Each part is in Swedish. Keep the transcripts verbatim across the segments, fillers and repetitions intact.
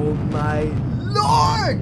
Oh my lord!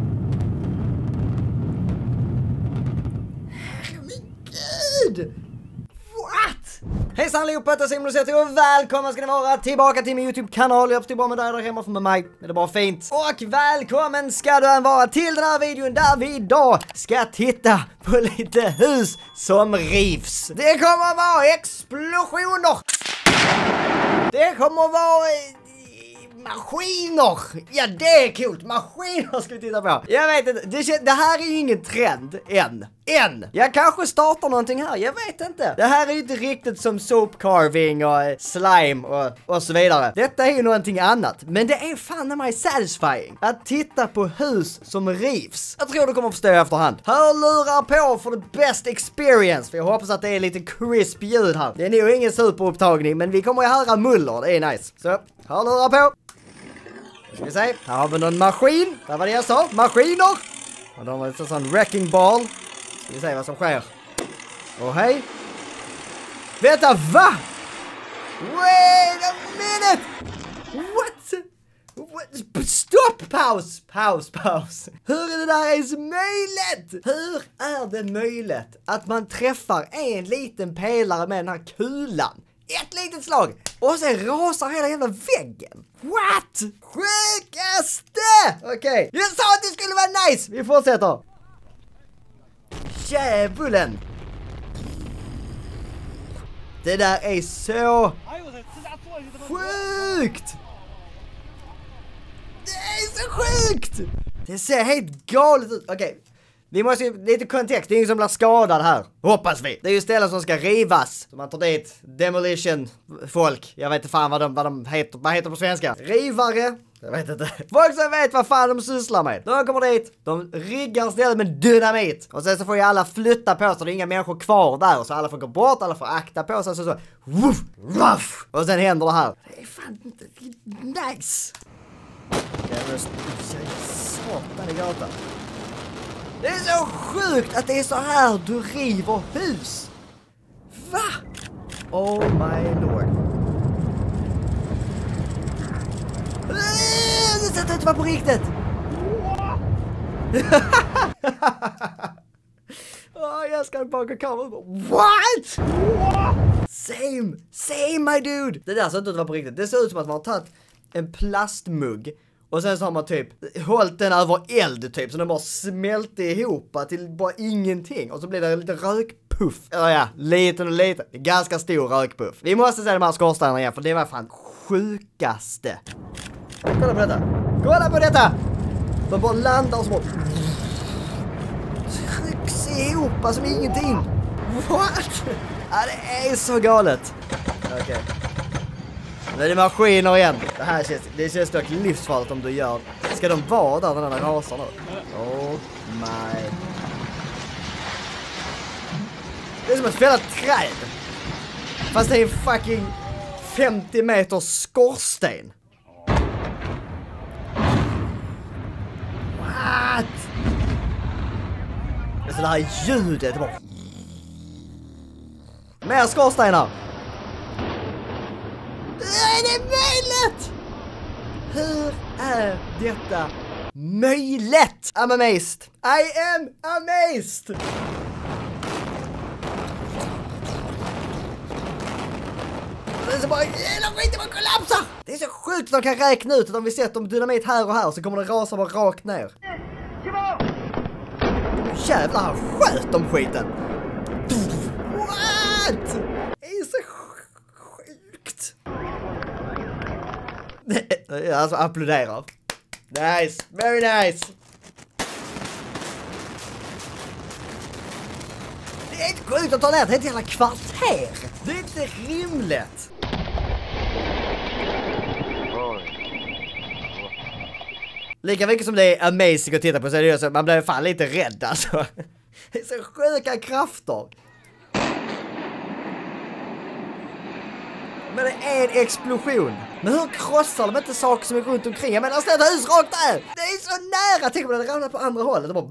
Herregud! What? Hejsan allihopa, det är Simon och välkomna ska ni vara tillbaka till min YouTube-kanal. Jag är bra med dig där hemma med mig. Det är bara fint. Och välkommen ska du vara till den här videon där vi idag ska titta på lite hus som rivs. Det kommer att vara explosioner. Det kommer att vara maskiner. Ja, det är coolt. Maskiner ska vi titta på. Jag vet inte, det, det här är ju ingen trend än. Än. Jag kanske startar någonting här, jag vet inte. Det här är ju inte riktigt som soap carving och slime och, och så vidare. Detta är ju någonting annat. Men det är fan mig satisfying att titta på hus som rivs. Jag tror du kommer att förstå efterhand. Hörlurar på för the best experience. För jag hoppas att det är lite crisp ljud här. Det är nog ingen superupptagning, men vi kommer att höra muller. Det är nice. Så, hörlurar på. Ska vi se, här har vi någon maskin. Det var det jag sa, maskiner. Och de har en sån wrecking ball. Ska vi se vad som sker. Åh hej. Vänta, va? Wait a minute. What? What? Stopp, paus, paus, paus. Hur är det där ens möjligt? Hur är det möjligt att man träffar en liten pelare med den här kulan? Ett litet slag. Och sen rasar hela jävla väggen. What? Sjukaste! Okej. Okay. Jag sa att det skulle vara nice. Vi fortsätter. Djävulen. Det där är så sjukt. Det är så sjukt. Det ser helt galet ut. Okej. Okay. Vi måste ju, lite kontext, det är ingen som blir skadad här. Hoppas vi. Det är ju ställen som ska rivas. Så man tar dit demolition folk. Jag vet inte fan vad de, vad de heter. Vad heter på svenska? Rivare. Jag vet inte. Folk som vet vad fan de sysslar med. De kommer dit. De riggar stället med dynamit. Och sen så får ju alla flytta på sig. Det är inga människor kvar där. Så alla får gå bort. Alla får akta på sig. Så så. Woof, ruff. Och sen händer det här. Det är fan inte nice. Jag är satan i gatan. Det är så sjukt att det är så här du river hus. Va? Oh my lord. Det sätter inte vara på riktigt. Oh, jag ska baka kameran. What? Same, same my dude. Det där ser inte ut att vara på riktigt. Det ser ut som att man har tagit en plastmugg. Och sen så har man typ hållit den över eld typ. Så den bara smälter ihop till bara ingenting. Och så blir det lite rökpuff. Eller ja, liten och liten. Ganska stor rökpuff. Vi måste se de här skorstenarna igen. För det var fan sjukaste. Kolla på detta. Kolla på detta. De bara landar och så bara trycks ihop som ingenting. What? Ja, det är så galet. Okej. Okay. Nu är det maskiner igen. Det här känns, det känns dock livsfarligt om du gör. Ska de vara där den där rasar nu? Oh my. Det är som ett fällat träd. Fast det är en fucking femtio meter skorsten. What? Det är så det här ljudet. Det bara... Mer skorstenar. Är det möjligt? Hur är detta möjligt? I'm amazed. I am amazed. Det är så bara, hela skiten bara kollapsar. Det är så sjukt att de kan räkna ut att om vi sätter om dynamit här och här så kommer det rasa bara rakt ner. Jävlar, han sköt om skiten. What? Det är så sjukt. Alltså applåderar. Nice, very nice. Det är inte sjukt att ta ner ett hela kvarter. Det är inte rimligt. Lika mycket som det är amazing att titta på så är det så man blir fan lite rädd alltså. Det är så sjuka krafter. Men det är en explosion. Men hur krossar de inte saker som är runt omkring? Jag menar, ställa hus rakt där. Det är så nära. Tänk om det ramlar på andra hållet. Det bara...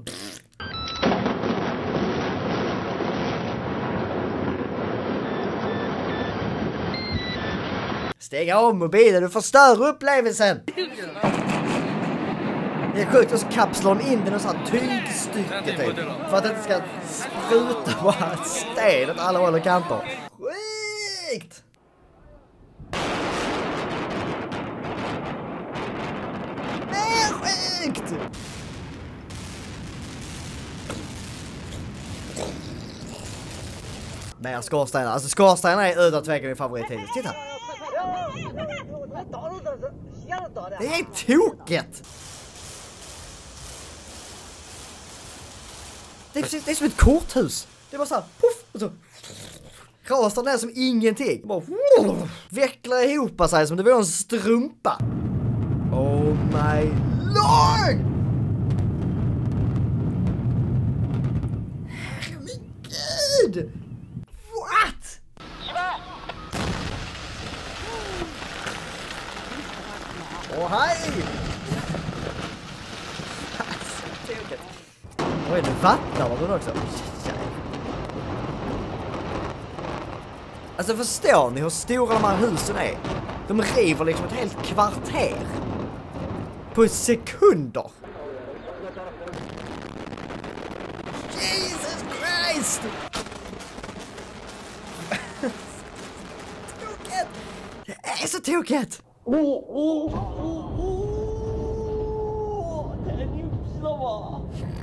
Stäng av mobilen, du förstör upplevelsen. Det är sjukt, och så kapslar de in den och så här tygstycke typ. För att det inte ska spruta bara sten åt alla håll och kanter. Sjukt! Det är sjukt! Mer skorstenar. Alltså skorstenar är utan tvekan min favorit hittills. Titta! Det är tokigt! Det är, precis, det är som ett korthus. Det är bara så här, puff, och så rasar den som ingenting. Bara vecklar ihop sig som det var en strumpa. Oh my lord! Herregud! What? Åh hej! Oj, det vattnar var det också. Alltså förstår ni hur stora de här husen är? De river liksom ett helt kvarter. På sekunder. Jesus Christ! Tokigt! Det är så tokigt! Oh, oh, oh, oh. Det är ju slå.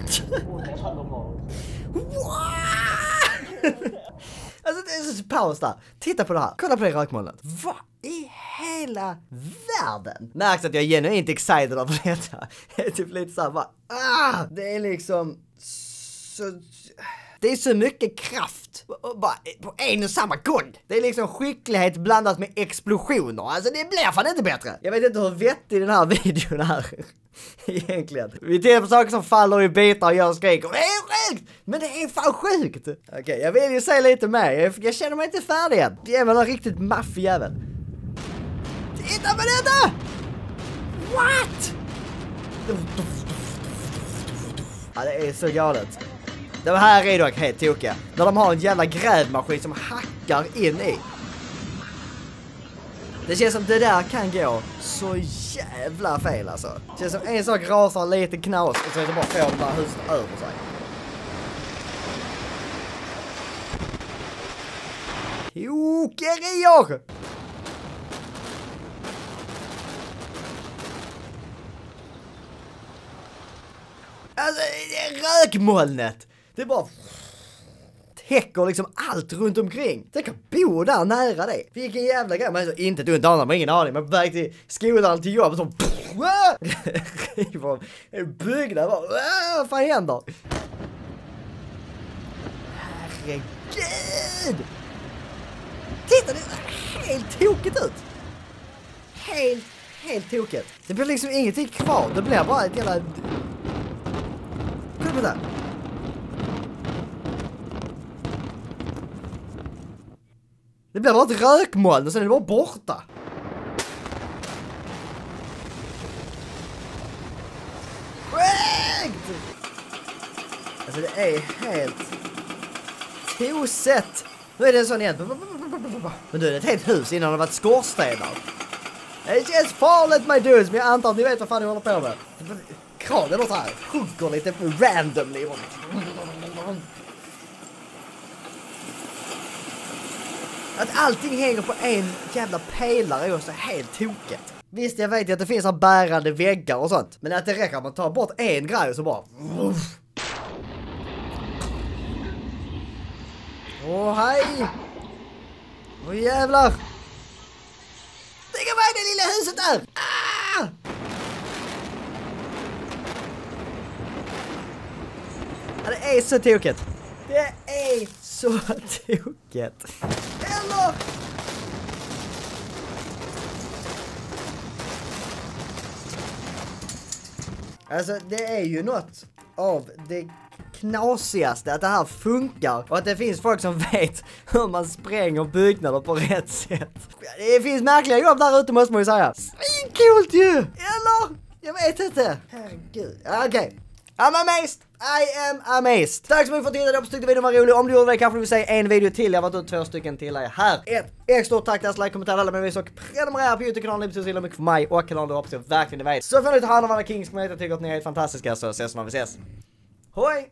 Alltså det är så paus där. Titta på det här. Kolla på det rökmolnet. Vad i hela världen? Märks att jag är genuint excited av detta. Det är typ lite såhär bara, ah! Det är liksom så... Det är så mycket kraft bara på en och samma gång. Det är liksom skicklighet blandat med explosioner. Alltså det blir fan inte bättre. Jag vet inte hur vettig den här videon är. Egentligen. Vi tittar på saker som faller i bitar och gör skrik. Det är sjukt! Men det är fan sjukt! Okej, okay, jag vill ju säga lite mer. Jag, jag känner mig inte färdig än. Det är väl en riktigt maffig jävel. Titta på detta! What? Ja, det är så galet. De här är dock helt tokiga. När de har en jävla grävmaskin som hackar in i. Det känns som det där kan gå så jävla fel alltså. Det känns som en sak rasar lite knas och så är det bara får de där huset över sig. Tokerier! Alltså, det är rökmolnet. Det är bara... täcker liksom allt runt omkring. Tänk att bo där nära dig. Vilken jävla grej. Men inte ett ont annan, men ingen aning. Men på väg till skolan, till jobb och så... river en byggnad. Vad fan händer? Herregud! Titta, det ser helt tokigt ut. Helt, helt tokigt. Det blir liksom ingenting kvar. Det blir bara ett jävla... Kolla på det. Det blir bara ett rökmoln och sen är det bara borta. Sjukt! Alltså det är helt tosett. Nu är det en sån igen. Men du, det är ett helt hus innan det har varit skorstenar. Det känns farligt my dudes, men jag antar att ni vet vad fan ni håller på med. Kranen låter här. Sjunker lite randomly. Att allting hänger på en jävla pelare är också helt tokigt. Visst, jag vet att det finns här bärande väggar och sånt. Men att det räcker att man tar bort en grej och så bara... Åh, oh, hej! Åh, oh, jävlar! Tänk vad är det lilla huset där! Ah! Ja, det är så tokigt. Det är så tokigt. Eller... Alltså, det är ju något av det knasigaste att det här funkar och att det finns folk som vet hur man spränger byggnader på rätt sätt. Det finns märkliga jobb där ute, måste man ju säga. Svincoolt ju! Eller? Jag vet inte. Herregud. Okej. Okay. I'm amazed! I am amazed! Tack så mycket för att du tittade, jag tyckte videon var rolig. Om du gjorde det kanske du vill säga en video till. Jag har varit ut två stycken till er här. Ett extra stort tack, läs, like, kommentera alla med vis och prenumerera på YouTube-kanalen. Det betyder så mycket för mig och kanalen, du hoppas jag verkligen det vet. Så får ni ta hand om alla kings, som jag tycker att ni är helt fantastiska, så ses när vi ses. Hoi!